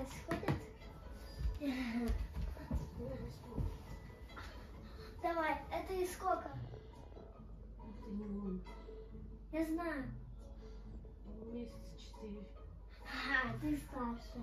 происходит? Давай, это и сколько? Это не он. Я знаю. Месяца 4. Ага, ты старше.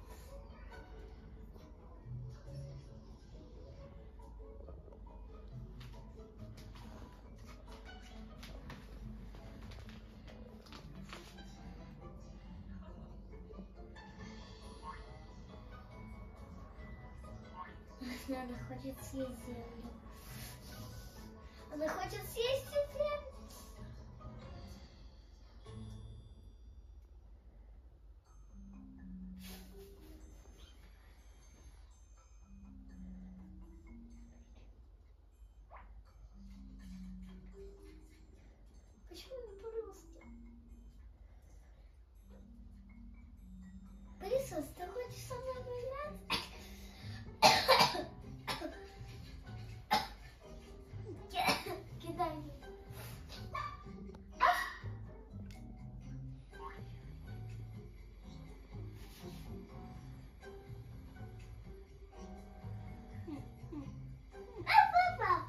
Она хочет съесть землю. Она хочет съесть землю. Почему не просто? Пылесос, ты хочешь со мной поиграть? Кидай. Папа!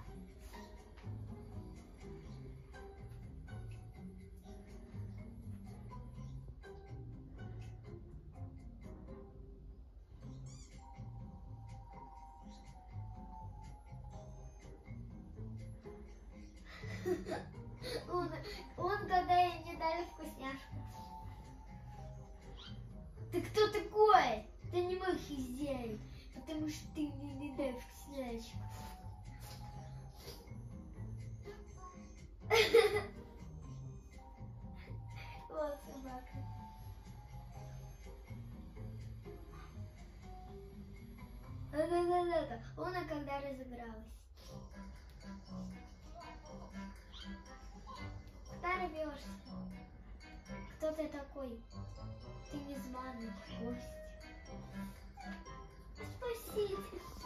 Он когда ей не дали вкусняшку. Ты кто такой? Ты не мог их сделать, потому что ты мне не дал вкусняшку. Вот собака. Да-да-да-да. Она когда разыгралась. Куда рвешься? Кто ты такой? Ты незваный гость. Спасибо.